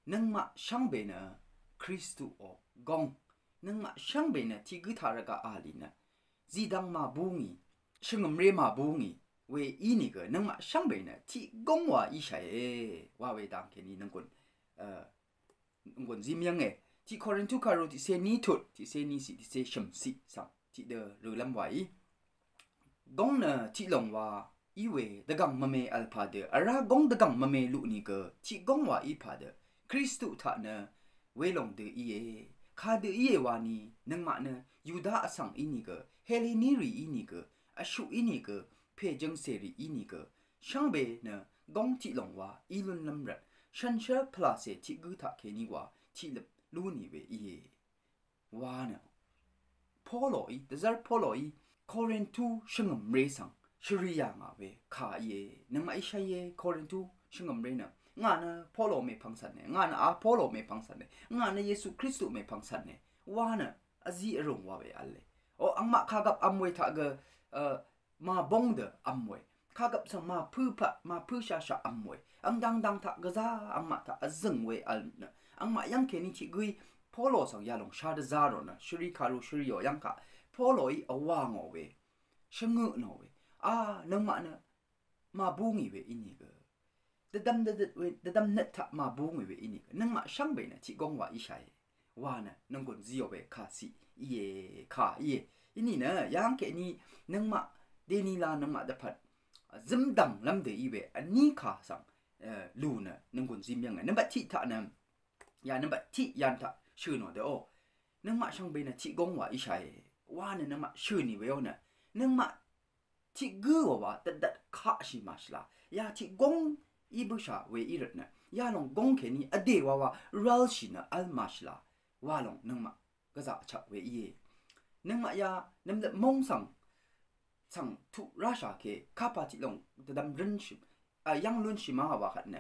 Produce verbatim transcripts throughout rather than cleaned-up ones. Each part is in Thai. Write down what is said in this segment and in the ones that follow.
นังมาช่างเบนะคริสต์โอกงนังมาช่างเบนะที่กุทารกาอาลีนะจีดังมาบุงีช่างมเรมาบุงีเวอีนี่ก็นังมาช่างเบนะที่กงว่าอีใช่ว่าเวดังแค่นี้นังคนเอ่อนังคนจิมยังไงที่คอรินทูคารุที่เซนีทุดที่เซนีสิที่เซชมสิสังที่เดอหรือลำไว้กงนะที่ลงว่าอีเวดกังมะเมอัลพาเดอรากงดกังมะเมลุนี่ก็ที่กงว่าอีพาเดคริสต์ท่านะเวลงเดอีเอคาเดอีเอวานีนังมานะยูดาอสังอินี่ก็เฮเลนีรีอินี่ก็อชูอินี่ก็เพจังเซรีอินี่ก็ช่างเบนะกงที่ลงว่าอีลุนลำรัดฉันเชื่อพลาเซที่กูทักเคนี่ว่าที่ลลูนี่เวอีเอว่านะพอลอยแต่จะพอลอยคอเรนทูช่างมเรสังชริยางาเวขาเยนังมาอิชัยเยคอเรนทูช่างมเรนะงานนะพอลไม่พังสันเนี่ยงานอาพอลไม่พังสันเนี่ยงานนะเยซูคริสต์ไม่พังสันเนี่ยว่านะอจีอรงว่าเวอะไรโอ้อังมาข้ากับอัมเวทักเอ่อมาบงเดออัมเวข้ากับสังมาพื้พะมาพื้ชาชาอัมเวอังดังดังทักกะซาอังมาทักอซึงเวอัลนะอังมายังแค่นี้ที่กุยพอลสังยาลงชาดซาโรนะชริคารุชริโยยังกะพอลอีอวางเอาเวชงเงนเอาเวอ่านังมานะมาบุงีเวอินี่ก็แต่ดำเด็ดเวแต่ดำเน็ตทักมาบุงีเวอินี่ก็นังมาช่างเบนะที่กงว่าอิชัยว่านะนังคนเจียวเวคาสิเย่ขาเย่อินี่นะยังแค่นี้นังมาเดนิลานังมาเดพัดซิมดังลำเดียเวอันนี้ขาสังเอ่อลูนะนังคนซิมยังไงนังบัดที่ทักนะยานังบัดที่ยันทักชื่อหน่อยเด้อนังมาช่างเบนะที่กงว่าอิชัยว่านะนังมาชื่อนี่เวลนะนังมาที่กูว่าแต่แต่ข้าชิมาชลายาที่กงอีบุชาเวอีรนะยาลงกงแค่นี้อเดว่าว่ารัลชินะอัลมาชลาว่าลงนังมาก็จะชักเวอีนังมายานังเล็บมงสังสังทุราชาเคข้าพเจ้าลงแต่ดำรันชิอ่ะยังลุนชิมาว่าขัดเนี่ย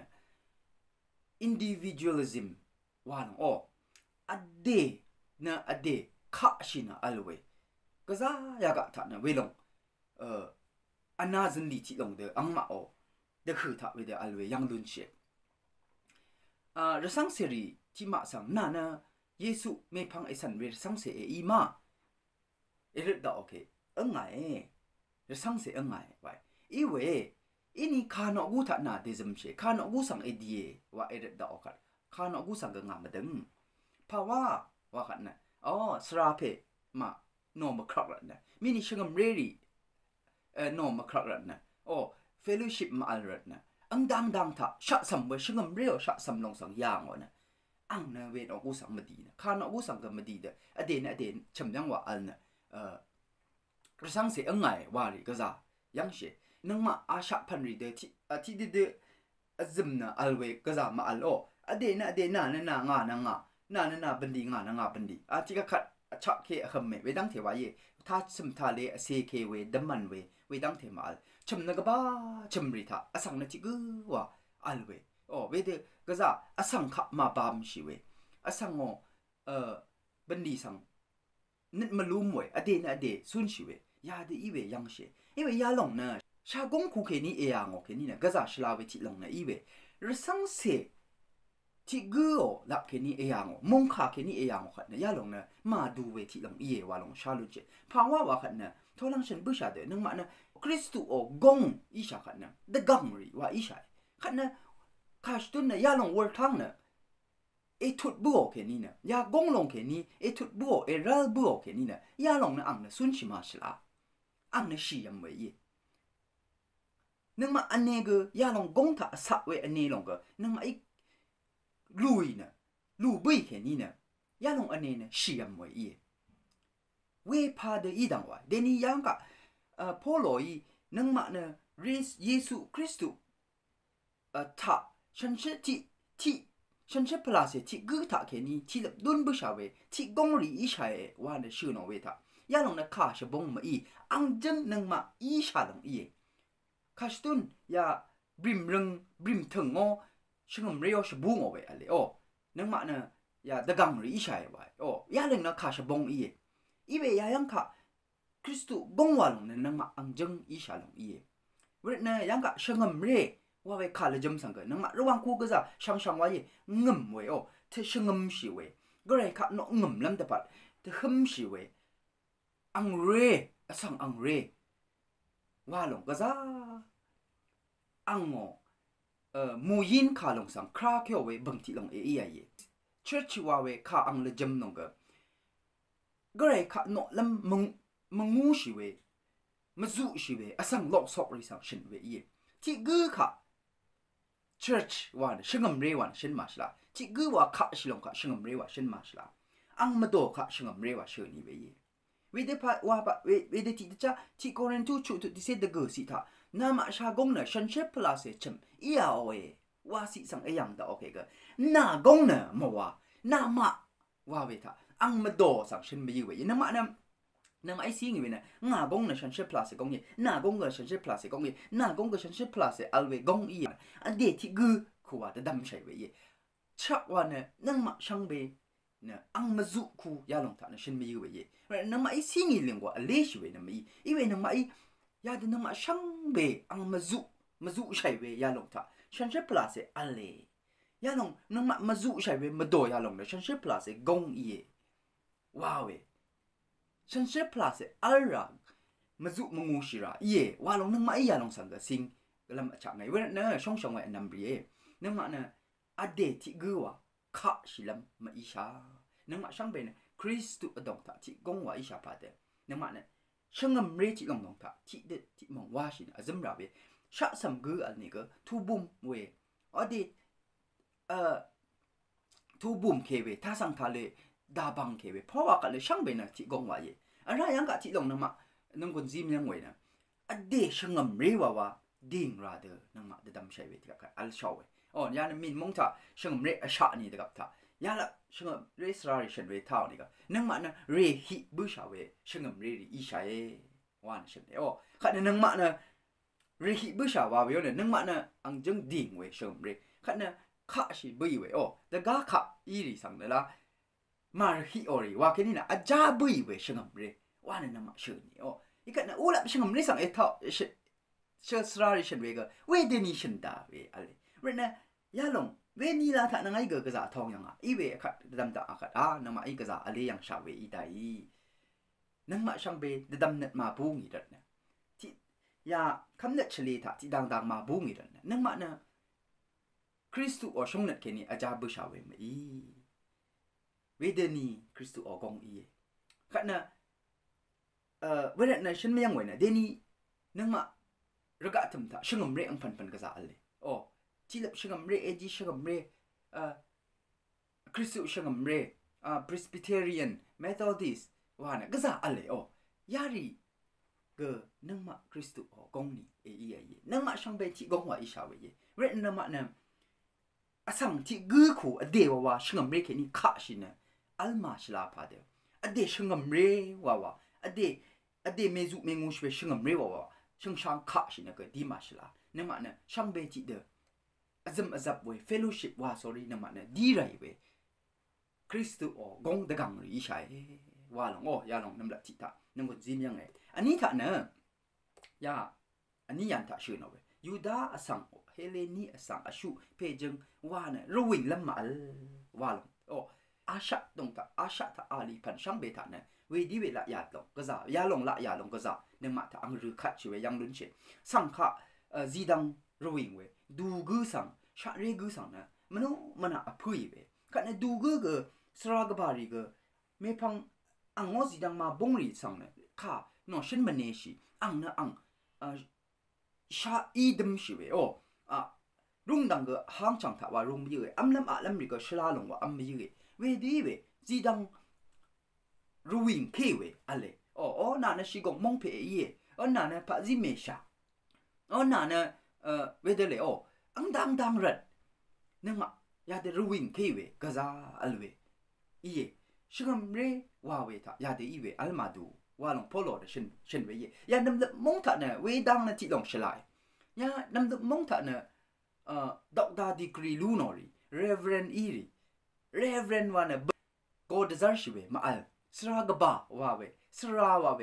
individualism ว่าลงอ๋ออเดนะอเดข้าชินะอัลเวก็จะยากะทัดนะเวลงเอ่ออันน่าจะลีที่ลงเดออังมาโอเด็กคือทักเวเดออัลเวยังลุนเชอ่าระสังเสรีที่มาสังน่านะเยซูไม่พังไอสันเวระสังเสอีมาเอริดดาโอเคอังไงระสังเสอังไงไว้อีเวอินี่ข้านอกูทัดนาเดซึมเชข้านอกูสังเอเดียว่าเอริดดาโอคัดข้านอกูสังกังงามาดึงเพราะว่าว่าขัดนะอ๋อสราเพมาโนมาครักแล้วนะมินิชงมเรรีเอ่อโนมาครักแล้วนะโอ้เฟลโลชิพมาอัลรัตนะอังดังดังท่าชะสัมเวชงมเรียวชะสัมลงสังยางวะนะอังนะเวนอกูสังมาดีนะข้านอกูสังกันมาดีเด้ออเดนอเดนชมยังว่าอัลนะเอ่อกระสังเสียงไงว่ารีก็จะยังเชนังมาอาชะพันรีเดที่อ่ะที่เดอซึมนะอัลเวก็จะมาอัลโออเดนอเดนน่ะนั่นน่ะงานั่งงาน่ะนั่นน่ะบันดีงานั่งงาบันดีอ่ะที่ก็ขัดชักเคขมเมเวดังเทวายถ้าสมทาเลเซเคเวดัมมันเวเวดังเทมาลชมนักบ้าชมริทาอสังนัจิกว่าอัลเวโอ้เวเดก็จะอสังขมาบามชิเวอสังโอเอ่อบันดีสังนิดมาลุมเวอเดนอเดซุนชิเวยาเดอีเวยังเชอีเวยาลงนะชากงคูเคนี่เอียงโอเคนี่นะก็จะชลาเวทิลงนะอีเวรสังเซที่กูหลับแค่นี้เองมงคาแค่นี้เองขัดเนี่ยยาลงเนี่ยมาดูเวทีลงเอียวาลงชาลุเจภาวะว่าขัดเนี่ยทอลังฉันบุษาเดนึงมาเนี่ยคริสต์โอกงอิชาขัดเนี่ยเดกังรีว่าอิชาขัดเนี่ยข้าชตุนเนี่ยยาลงวอร์ทังเนี่ยเอทุดบัวแค่นี้เนี่ยยากงลงแค่นี้เอทุดบัวเอรัลบัวแค่นี้เนี่ยยาลงเนี่ยอังเนี่ยสุนชิมาชลาอังเนี่ยชียมเวยีนึงมาอันนี้ก็ยาลงกงถ้าสักเวอันนี้ลงก็นึงมาอีลุยนะลุยบุยแค่นี้นะยาลงอันนี้นะเชื่อมไว้เอเวพาเดอีดังว่าเดนี่ยังกะเอ่อพอลอยนังมาเนรีสเยซูคริสต์เอ่อถ้าฉันเชื่อที่ที่ฉันเชื่อพลาสที่กูถ้าแค่นี้ที่ลับดุนบุษาเวที่กงรีอิชัยว่าเนชื่อโนเวท่ายาลงนะข้าจะบงมาอีอังจังนังมาอิชาลงเอข้าชตุนยาบริมรึงบริมถึงงอช่างเรียวชบุงเอาไว้อะไรโอ้นังมาเนี่ยยาดกังรีใช่ไว้โอ้ยาเรื่องนักข้าชบงอีอีเวียยังข้าคริสต์กงวาลงเนี่ยนังมาอังจังอีชาลงอีเวรเนี่ยยังข้าช่างเรียว่าเวคาเลจมสังเกตนังมาระวังคู่ก็จะช่างช่างว่าเย่งมเวโอเธอช่างงมสิเวก็เลยค่ะนกงมลำแต่ปัดเธอหึมสิเวอังเรสังอังเรว่าลงก็จะอังโงเอ่อมูยินขาลงสังคราเขียวเวบังที่ลงเอไอเย่เชื่อชิว่าเวข้าอังเลจมนงก็ก็เลยค่ะนกลำมึงมึงงูสิเวมาจู่สิเวอสังลอกสอกริสังชินเวเย่ที่กูค่ะ church วันชิงมเรวันชินมาชลาที่กูว่าข้าชิลงค่ะชิงมเรวันชินมาชลาอังมาโดค่ะชิงมเรวันเชิญนี่เวเย่เวเดพาว่าปะเวเวเดที่จะที่โคเรนตูชุดที่เสดกูสิท่าน้ำชากงเนชันเชฟพลาเซชมอียาวเวว่าสิสังเอยังดาโอเคก็น้ากงเนมัวน้ามาว่าเวท่าอังมาโดสังชินไม่อยู่เวน้ามาน้ำน้ำไอซีงี้เวนะน้ากงเนชันเชฟพลาเซกงยี่น้ากงเนชันเชฟพลาเซกงยี่น้ากงเนชันเชฟพลาเซอัลเวกงอีอันเดที่กูขวาแต่ดำใช่เวยี่ชักวันเนี่ยน้ำมาช่างเบเนี่ยอังมาจุคูยาลงท่าเนี่ยชินไม่อยู่เวยี่น้ำมาไอซีงี้เลี้ยงว่าเลชเวน้ำมาอีเวน้ำมาอียาเดน้ำมาช่างเบอังมาจุมาจุใช่เวยาลงท่าชันเชฟพลาเซอัลเลยาลงน้ำมามาจุใช่เวมาโดยาลงเนี่ยชันเชฟพลาเซกงอีว้าวเวฉันเชื่อพลาสอัลรังมาจุมงูชิระเย่ว่าลงนึกมาไอ้ยาลงสังกัดสิงก็ลำจากไงเว้ยเนอะช่องช่องไว้นัมเบรีนึกมาเนอะอเดที่กัวข้าชิลำมาอิชานึกมาช่างเป็นคริสตุอดงท่าที่กงว่าอิชาพาเดนึกมาเนอะช่างงมเรจิลงดงท่าที่เด็ดที่มองว่าชินอาจำราเวชะสัมกัวอันนี้ก็ทูบุมเวอเดเอ่อทูบุมเคเวท่าสังทะเลดาบังเคเวเพราะว่ากันเลยช่างเป็นนะที่กงว่าเย่อะไรยังกะที่ลงนั่งมานั่งคนซิมยังไงนะอเดช่างงมเรว่าว่าดิ่งราเดอนั่งมาเดดำใช้เวทีกับอัลชาวเวอ๋อยานะมินมงท่าช่างงมเรอชานี่เด็กกับท่ายาละช่างงมเรสราริชันเวท่านี่ก็นั่งมานะเรฮิบุชาเวช่างงมเรอีชาเอวานชันเออ๋อขัดนั่งมานะเรฮิบุชาว่าเวเนี่ยนั่งมานะอังจังดิ่งเวช่างงมเรขัดนะข้าชิบุยเวอ๋อแต่ก้าข้าอีริสังเดละมาฮิโอริว่าแค่นี้นะอาจารย์บุยเวชงมเรว่าเนี่ยนำมาเชิญนี่อ๋ออีกนะอู้ละชงมเรสังเอท่าเชเชสราริชันเวก็เวเดนิชันดาเวอะไรเรนะยาลงเวนีลาท่านังไงก็กระจาทองยังอ่ะอีเวขัดดำตาขัดอ่านำมาอีกระจาอะไรยังชาเวอีได้นังมาช่างเบดดำเน็ตมาบูงีดันนะที่ยาคำเน็ตเฉลี่ยท่าที่ดังๆมาบูงีดันนะนังมานะคริสตุอชงเน็ตแค่นี้อาจารย์บุชาเวมาอีเวเดนีคริสตุออกงอีขัดนะเอ่อเวลานั้นฉันไม่ยังไงนะเดนีนังมาระกะทำท่าช่างมเรอังพันพันกระจาเลยโอ้ที่ลับช่างมเรเอจีช่างมเรเอ่อคริสตุช่างมเรอ่า Presbyterian Methodist ว่านะกระจาอะไรโอ้ยารีก็นังมาคริสตุออกงนี่เอไอนังมาช่างเป็นที่กงว่าอิชาเวยเวลานั้นมาเนี่ยอาสังที่กูขู่อเดวว่าช่างมเรแค่นี้ข้าชินะอัลมาชลาพาเดียวอเดช่างมเรว่าว่าอเดอเดเมจุเมงูชเวช่างมเรว่าว่าช่างช่างข้าชินะก็ดีมาชลานั่นมาเนี่ยช่างเบจิเดออาจำอาจับเวเฟโลชิพว่า sorry นั่นมาเนี่ยดีไรเวคริสตุออกงเดกังหรืออิชัยว่าลงโอ้ยาลงน้ำละทิตานั่งก็จิมยังไงอันนี้ท่าเนี่ยยาอันนี้ยันท่าชื่อเอาเวยูดาอสังเฮเลนีอสังอชูเพจึงว่าเนี่ยรวิงลำมาลว่าลงโอ้อาชาตรงท่าอาชาท่าอาลีพันช่างเบท่าเนี่ยเวดีเวละยาลงก็จะยาลงละยาลงก็จะเนี่ยมาท่าอังรือขัดชิเวยังลุ้นเชสังขะเอ่อจีดังรวิงเวดูกูสังชาเรกูสังเนี่ยมันโนมันอะพุยเวขัดเนี่ยดูกูก็สระกบารีก็ไม่พังอังงอจีดังมาบงรีสังเนี่ยข้าโนชินมันเนชิอังเนี่ยอังเอ่อชาอีดมชิเวโออ่ะรุ่งดังก็ห้างจังท่าว่ารุ่งไม่ยืดอัมลำอัลำรีก็ชลาลงว่าอัมไม่ยืดเวดีเวจีดังรูวิงเพเวอะไรอ๋ออ๋อนั่นน่ะชิกงมงเพย์ยี่อ๋อนั่นน่ะพระจิเมชาอ๋อนั่นน่ะเอ่อเวเดเลยอ๋ออังดังดังรัดนั่นมายาเดรูวิงเพเวก็จะอัลเวยี่ชิกงเรว่าเวท่ายาเดอีเวอัลมาดูว่าลงพอลอดชินชินเวยี่ยาดำดำมงท่าเนี่ยเวดังน่ะที่ลงชลายยาดำดำมงท่าเนี่ยเอ่อด็อกเตอร์ดีกรีลูนอรีเรเวรนอีรีเรเวรนว่าเนี่ยโกดซาร์ชิเวมาอัลสระกบ้าว่าเวสระว่าเวพ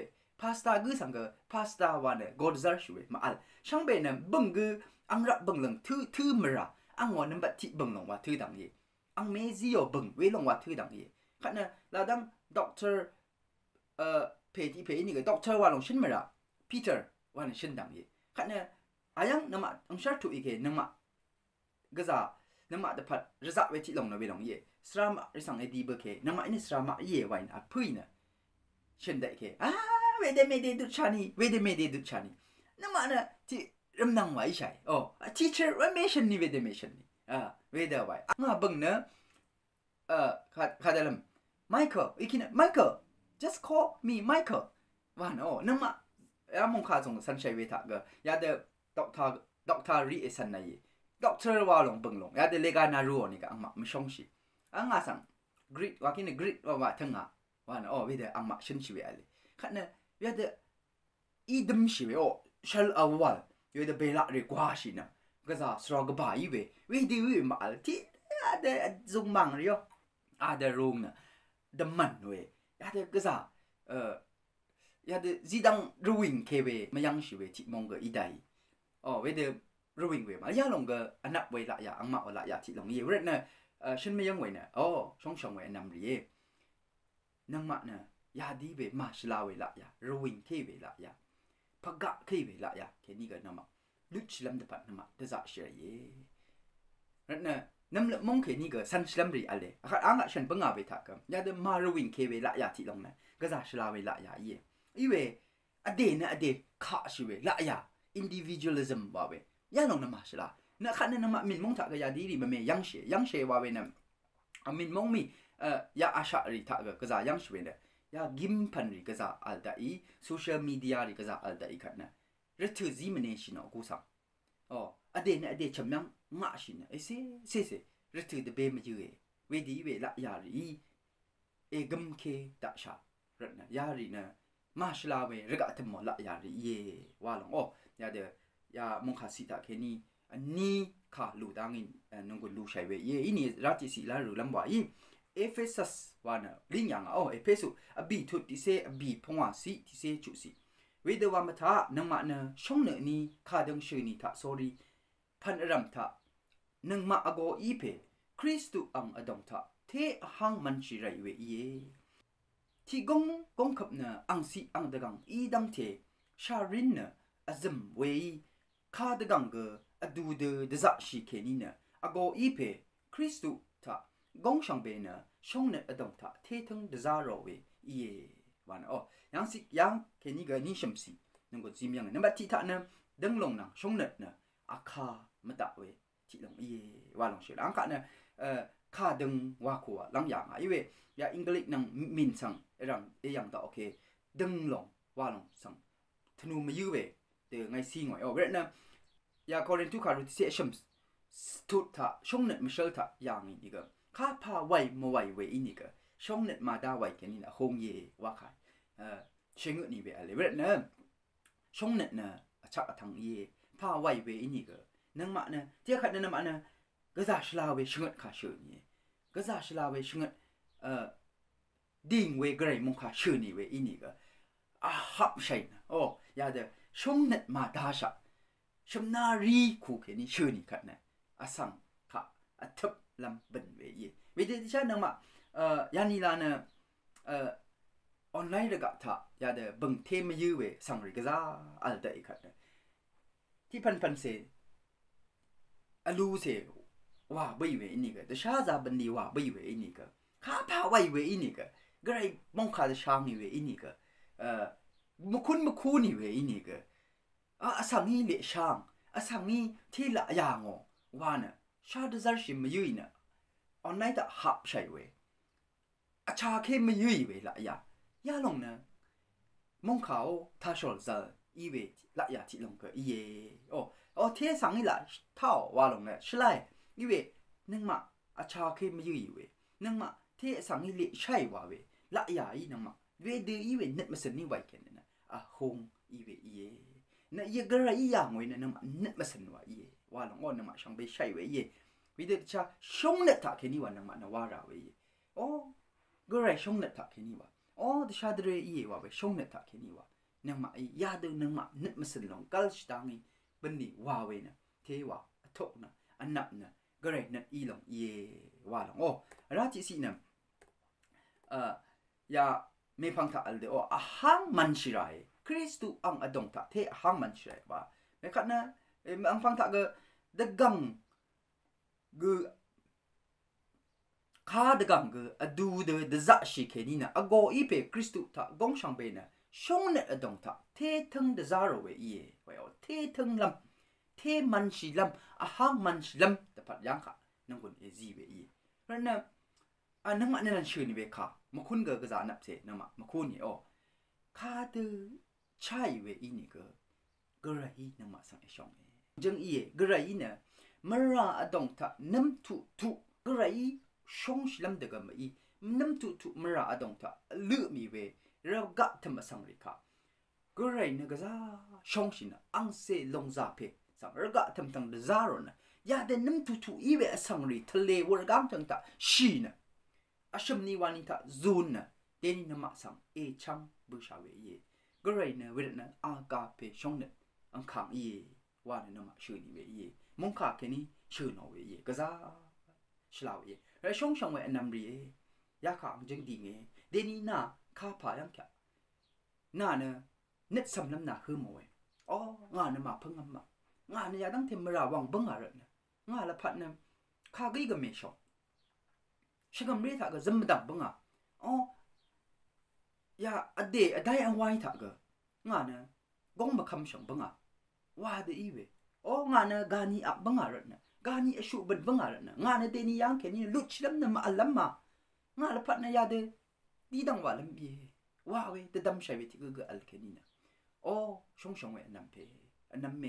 พาสต้ากือสังเกพาสต้าวันเนี่ยกอดซาร์ช่วยมาอัลช่างเบนเนี่ยบังกืออังรับบังหลังทื่อทื่อมระอังวันนั้นบัดที่บังหลงว่าทื่อดังยี่อังเมซิโอบังเวลงว่าทื่อดังยี่ขณะเราดังด็อกเตอร์เอ่อเพที่เพนี่ก็ด็อกเตอร์ว่าลงชินมระปีเตอร์วันชินดังยี่ขณะอายังน้ำมันอังชาร์ตุอีกน้ำมันก็จะน้ำมันแต่พัดรจักเวทีลงนะเวลงยี่สระมาริสังเอดีเบอร์เคน้ำมันนี่สระมาเย่ไว้นะพื้นนะชินได้เคอ่าเวเดเมเดดุชานีเวเดเมเดดุชานีน้ำมันน่ะที่รำนังไว้ใช่โอ้ทีเชอร์ว่าเมชันนี่เวเดเมชันนี่อ่าเวเดไว้มาบังเนอะเอ่อขาดขาดอะไรไมเคิลอีกทีนะไมเคิล just call me Michael ว่าโอ้น้ำมันยามงคาส่งสัญชัยเวทากะยาเดด็อกเตอร์ด็อกเตอร์รีเอสันนายด็อกเตอร์ว่าลงบังลงยาเดเลกานารูนี่ก็อังมาไม่ชงสิอังอาสังกรีดว่ากินกรีดว่าว่าทั้งอ่ะว่าโอ้เวเดอังมาชินชิเวอะไรขณะยาเดอีดมชิเวโอชัลอวัลยาเดเบลักเรกว่าชินะก็จะสระกบ่ายเวเวดีวิมาลที่ยาเดซุงบังเรียวอาเดรุงนะดมันเวยาเดก็จะเอ่อยาเดจีดังรูวิงเคเวมายังชิเวที่มองก็อีได้อ๋อเวเดรูวิงเวมายาลงก็อันนับเวละยาอังมาละยาที่ลงยี่เวเนี่ยเอ่อฉันไม่ยังเวเนี่ยอ๋อช่องช่องเวนำเรียนังมาเนี่ยยาดีเวมาชลาเวละยารูวิงเคเวละยาพักกะเคเวละยาแค่นี้ก็นำมาลุชลัมเดปัดนำมาเดซ่าเชียร์ยี่เนี่ยน้ำละมงแค่นี้ก็สันชลัมรีอะไรอ่ะอ่ะฉันเพิ่งเอาไปทักกันยาเดมารูวิงเคเวละยาที่ลงเนี่ยก็จะชลาเวละยายี่อีเวอเดนะอเดข้าชิเวละยา individualism ว่าเวยาลงน้ำมาชลาเนี่ยขันน้ำมามินมงทักก็ยาดีดีมันไม่ยังเชยยังเชยว่าเวเนี่ยมินมงมีเอ่อยาอาชาริทักก็จะยังเชยเนี่ยยากิมพันริก็จะอัลดาอีโซเชียลมีเดียริก็จะอัลดาอีกันนะรัฐซีมันเองชินะกูสั่งอ๋ออเดนะอเดชมยังงาชินะเอเซ่เซ่เซ่รัฐเดเบมาอยู่เอเวดีเวละยารีเอกัมเคตาชารัฐนะยารีนะมาชลาเวรกะทมละยารีเยว่าลงอ๋อยาเดยามงคาสิตาเคนีอันนี้ข้าลูดังอินนงกุลูชัยเวเยอินี่รัฐสิลารูลัมวาอีเอเฟซัสวานะลิงยังอ๋อเอเฟซุอบีทุติเซอบีพงวาสิติเซจุสิเวเดวามะทานังมานะช่องเนนี้ข้าดังชื่อนี้ทา sorry พันรำทานังมาอโกอีเพคริสตุอังอดงทาเทหังมันชิไรเวเยที่กงกงขับนะอังสีอังดกังอีดังเทชารินนะอซึมเวข้าดกังเกอดูเดดจักชีเคนีนะอโกอีเพคริสตุทากงช่างเบนะช่องเนอดงทาเททังดซาโรเวเยวันอ๋อยังสิยังเคนีก็นิชมสีนึกว่าจิมยังนั่นบัดที่ท่านะดังลงนะช่องเนนะอาคามาตะเวที่ลงเยว่าลงเชื่ออังกะนะเอ่อข้าดึงว่าขัวหลังอย่างอ่ะอีเวยาอังกฤษนังมินสังเอรังเอยังต่อโอเคดึงลงว่าลงสังธนูมายื้อเวเดี๋ยวไงซีงอยอ๋อเวนะยาคอรินทุกขารุติเซชัมส์ทุกท่าช่องเน็ตมาเชิลท่าอย่างนี้ก็ข้าพาไว้มาไว้เวอีนี่ก็ช่องเน็ตมาได้ไว้แค่นี้นะคงเยว่าใครเอ่อเชิงนี่เวอะไรเวนะช่องเน็ตนะชักทางเยพาไว้เวอีนี่ก็นังมานะเจ้าขัดนังมานะก็จะชลาเวชงดขาเชื่อนี่ก็จะชลาเวชงดเอ่อดิ่งเวกระไรมงขาเชื่อนี่เวอีนี่ก็อ่ะฮับใช่นะโอ้ยาเดช่องเน็ตมาได้ชะชมนารีคู่แค่นี้เชื่อนี่ขัดนะอาสังค่ะอัฐบลำบันเวยีเวทีที่ฉันนังมาเอ่อยานีลานะเอ่อออนไลน์ระกะท่ายาเดบังเทมยื้อเวสังริกะซาอัลเดอีขัดนะที่พันพันเซอลูเซว่าไม่เวอินี่ก็แต่ชาซาบันดีว่าไม่เวอินี่ก็ข้าพาไว้เวอินี่ก็ก็ไอ้มองขาดช่างนี่เวอินี่ก็เอ่อมุคุณมุคูนี่เวอินี่ก็อ่ะสังนี้เละช่างอ่ะสังนี้ที่ละอย่างอ๋อว่านะชาดซาร์ชิมยืนนะออนไลน์แต่หับใช่เวอ่ะชาเข้มยืนเวละอย่างยาลงนะมองเขาท่าชอลซาอีเวละอย่างที่ลงก็อีเย่โอ้อ๋อเทียสังนี่ละเท่าว่าลงเนี่ยใช่เลยอีเวนึงมาอาชาเคมยืยเวนึงมาเทียสังนี่เละใช่ว่าเวละยาอีนึงมาเวดืออีเวนึกมาสนี่ไว้แค่นั้นนะอ่ะฮงอีเวอีเย่เนี่ยยังกระไรอย่างเวเนี่ยนึงมานึกมาสนว่าอีเย่ว่าลงอ๋อนึงมาช่างไปใช่เวเย่วิธีชาช่องเน็ตทักแค่นี้ว่านึงมาเนว่าเราเวเย่อ๋อกระไรช่องเน็ตทักแค่นี้ว่าอ๋อแต่ชาดเรอีเย่ว่าเวช่องเน็ตทักแค่นี้ว่านังมาอียาดูนังมานึกมาสินลงกัลสตังอีบันนี่วาเวนะเทวะทกนะอันนับนะก็เลยนัดอีหลงเยวาหลงโอ้ราชิสีนะเอ่อยาไม่พังถาอัลเดโออาหังมันชิไรคริสต์อังอดงถาเทอาหังมันชิไรว่าไม่ขัดนะเอ็มอังพังถาก็เด็กกังก็ข้าเด็กกังก็อดูเดเดจักชิเคนี่นะอโกอีเปคริสต์ถากงช่างเปนะช่องเนอดงถาเททึงเดซาโรเวเย่ไว้เอาเททึงลำเทมันชิลำอาหังมันชิลำแต่พัดยังค่ะนั่งคนเอซีเวเย่เพราะนั้นอันนั้นมันนั่นชื่อนี่เวค่ะมาคุณก็กระจานับเสนะมามาคุณนี่โอ้ข้าเดใช่เวอีนี่ก็กระไรนั่งมาสังเอชองเอจังอีกระไรเนี่ยมราอดงถาน้ำทุทุกระไรช่องชิลำเดกันมาอีน้ำทุทุมราอดงถาลือมีเวเรากัดทำมาสังริค่ะก็ไรเนี่ยก็จะช่องชินะอังเซลงซาเพสังเรากัดทำตั้งเดซาโรนะยาเดน้ำทุทุอีเวสังริทะเลวรกังจังตาชีนะอาชมนิวานิตาซูนนะเดนินมาสังเอชังบูชาเวเยก็ไรเนี่ยเวรนะอากาเพช่องเนี่ยอังขังเยวานี่นมาชื่อนี่เวเยมงคาแค่นี้ชื่อนอเวเยก็จะฉลาเยแล้วช่องช่องเวอันนั้นรียาขังจังดีเงเดนิน่าข้าพายังแค่น่าเนอะนึกสำน้ำหนักคือมวยอ๋องานเนี่ยมาเพิ่งมางานเนี่ยยังตั้งเทมราวังบังอะไรเนี่ยงานละพัดเนี่ยข้าก็ยังไม่ชอบฉันก็ไม่ได้ถ้าก็จำดับบังอ่ะอ๋อยาอเดอได้เอาไว้ถ้าก็งานเนี่ยกงมาคำสั่งบังอ่ะว่าเดี๋ยวอีอ๋องานเนี่ยกานีอับบังอะไรเนี่ยกานีอชุบันบังอะไรเนี่ยงานเนี่ยเดนี่ยังแค่นี้ลุชล้ำเนี่ยมาอัลลัมมางานละพัดเนี่ยยาเดดีดังว่าลำบีว้าวเว้แต่ดำใช้เวทีก็เกิดอัลแค่นี้นะโอ้ช่องช่องเว้นำเพนำเม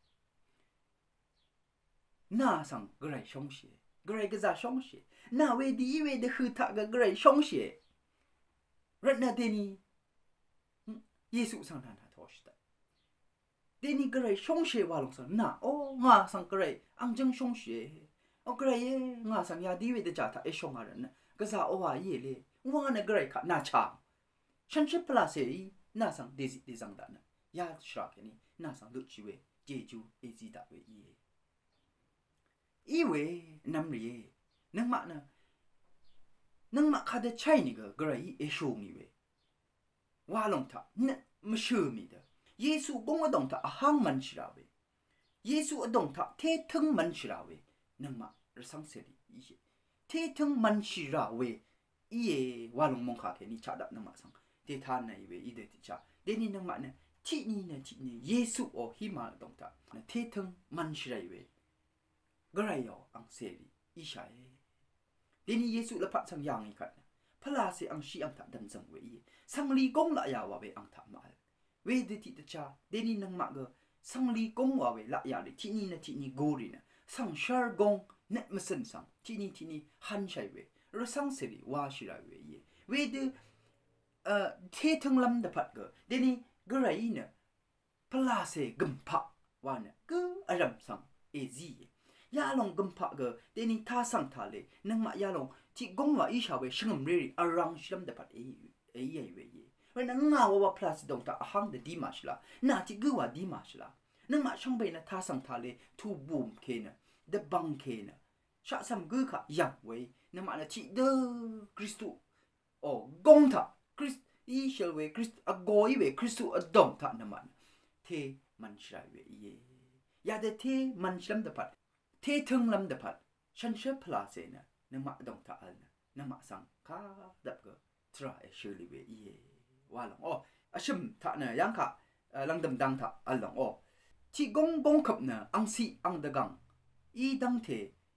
น่าสั่งกระไรช่องเสียกระไรก็จะช่องเสียน่าเวดีเวเดคือถ้าก็กระไรช่องเสียรัตนาเดนีเยซูสั่งทานหาทอชต์เดนีกระไรช่องเสียว่าลงสั่งน่าโอ้งาสั่งกระไรอังจังช่องเสียโอ้กระไรงาสั่งยาดีเวเดจ่าถ้าเอช่องอะไรนะก็จะเอาไว้เย่เลยว่าเนี่ยกระไรค่ะน่าช่างฉันเชื่อพลาเสียน่าสั่งเดซิเดซังดานะยาชราแค่นี้น่าสั่งลุชิเวเจจูเอซิดาเวอีอีเวน้ำรีนังมานะนังมาข้าเดใช่นี่ก็กระไรเอชงนี่เวว่าลงท่าเนี่ยไม่เชื่อมีเด้อเยซูกงอดงท่าหังมันชิราเวเยซูอดงท่าเททึงมันชิราเวนังมาระสังเสรีอีเททึงมันชิราเวอีว่าลงมองขาแค่นี้ชาดับนังมาสังเดทานในเวอีเดติชาเดนี่นังมาเนี่ยที่นี่เนี่ยที่นี่เยซูโอหิมาตรงท่าเททึงมันชิราเวกระไรอ๋ออังเสรีอีชายเดนี่เยซูละพัดสังยังอีกขัดพลาเสอังชีอังท่าดันสังเวอีสังลีกงละยาวาเวอังท่ามาเวเดติตชาเดนี่นังมาก็สังลีกงวาเวละยาเลยที่นี่เนี่ยที่นี่โกรีนะสังชาร์กงเน็ตมาสันสังที่นี่ที่นี่ฮันชัยเวรสังเสรีว่าชิราเวอีเวเดเอ่อเททึงลำดับพัดก็เดนี่กระไรเนี่ยพลาเสกมพะว่าเนี่ยก็อารมณ์สังเอซียาลงกมพะก็เดนี่ท่าสังทาเลยนังมายาลงที่กงว่าอีชาวเวชงมเรีอารังชิลำดับพัดเอเอเยเวเยวันนั้นงาว่าพลาสดงตาหังเดดีมาชละน่าที่กูว่าดีมาชละนังมาช่างเบนะท่าสังทาเลยทูบูมเคนะเดบังเคนะชะสัมกูค่ะยังเวนังมาเนี่ยที่เดคริสต์โอ้กงท่าคริสอีเชลเวคริสอโกยเวคริสต์อดอมท่านังมันเทมันชายเวเยยาเดเทมันชลำดับพัดเททึงลำดับพัดฉันเชื่อพลาเสนะนังมาดงท่าอันนะนังมาสังข้าดับก็ทราเอเชลิเวเยว่าหลงอ๋ออาชิมท่าเนี่ยยังค่ะลังดำดังท่าอันหลงอ๋อที่กงกงขับเนี่ยอังซีอังดะกังอีดังเท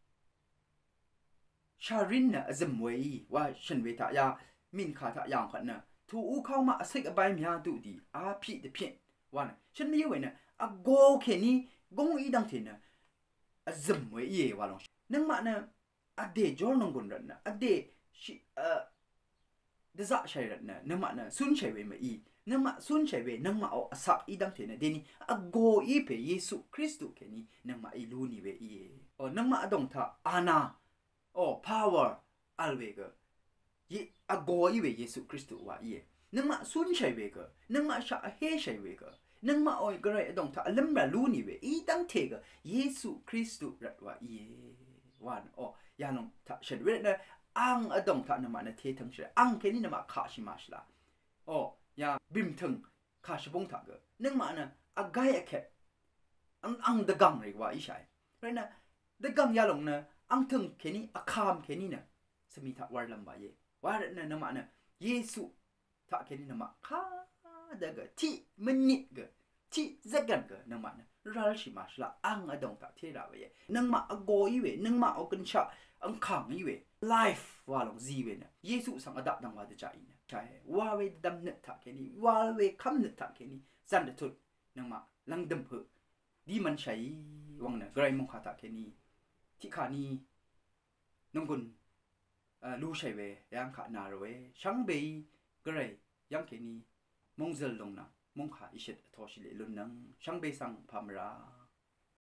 ชารินเนี่ยจำไว้ว่าฉันเวทายามินขาท่าอย่างขันเนี่ยถูกเข้ามาสิกใบมียาดูดีอาพี่เดเพียนว่าเนี่ยฉันไม่รู้เนี่ยอะโกแค่นี้กงอีดังเทเนี่ยจำไว้เย่ว่าหลงนั่งมาเนี่ยอเดจอร์นงกุนรันเนี่ยอเดชิเอ่อเดซ่าใช่รันเนี่ยนั่งมาเนี่ยสุนใช่เวมาอีนั่งมาสุนใช่เวนั่งมาเอาสักอีดังเทเนี่ยเดนี่อะโกอีเปเยซูคริสต์แค่นี้นั่งมาอีลูนี่เวอีโอ้นั่งมาดงท่าอานาโอ้ power อัลเวกเยอะโกอีเวเยซูคริสต์ว่าอีนึงมาซุนใช่เวกนึงมาชาเฮใช่เวกนึงมาออยกระไรดงถ้าลัมบาลูนี่เวอีตั้งเทกเยซูคริสต์รัตว่าเยวันโอยาลงถ้าเฉดเวนะอังอดงถ้านมาเนเททั้งเฉดอังแค่นี้นมาขาชิมาชลาโอยาบิมถึงขาชบงถ้าเกนึงมาเนอากายแค่อังอังดะกังเรียกว่าอีใช่เพราะนะดะกังยาลงเนอังถึงแค่นี้อาคามแค่นี้เนสมิทาวาร์ลัมบาเยว่าเนนมาเนเยซูถ้าแค่นี้นมาข้าเด็กที่มันนิดเกที่จะกันเกนังมาเนรัลชิมาชลาอังอดงถ้าเทราเวนังมาอโกยเวนังมาเอากันชาอังขังอีเวไลฟ์ว่าลงจีเวนะเยซูสังอดับดังว่าจะใจนะใช่ว่าเวดำเนตถ้าแค่นี้ว่าเวคำเนตถ้าแค่นี้สันเดทุดนังมาลังดำเพอดีมันใช้วังเนกรายมงคาถ้าแค่นี้ที่ขานี้น้องกุนรู้ใช่เวยังขานาเวช่างเบยกระไรยังแค่นี้มงเซลลงนะมงขาอิเชตทอชิเลลุนนังช่างเบยสังพามรา